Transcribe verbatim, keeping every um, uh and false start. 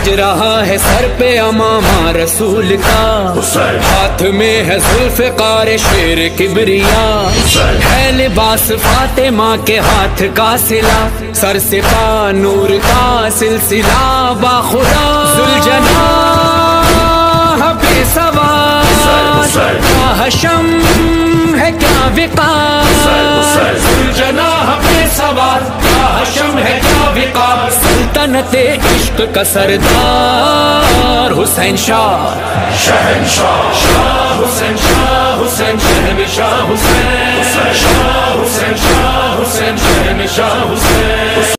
रहा है सर पे अमामा रसूल का, हाथ में है जुल्फ़िकार शेर किबरिया, है लिबास फातिमा के हाथ का सिला, सर से पा नूर का सिलसिला बाखुदा, ज़ुल्जनाह बेसवार हशम है क्या विकार, ज़ुल्जनाह बेसवार हशम है क्या विकार, सल्तनते इश्क का सरदार हुसैन शाह शहंशाह, शाह हुसैन शाह हुसैन शहंशाह हुसैन, शाह हुसैन शाह हुसैन शहंशाह हुसैन।